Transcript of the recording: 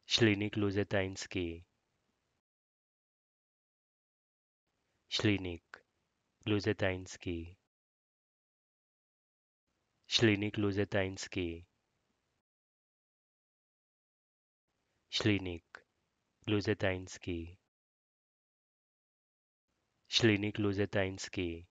Schlenig Luseteinski, Schlenig Luseteinski, Schlenig Luseteinski, Schlenig Luseteinski, Schlenig Luseteinski,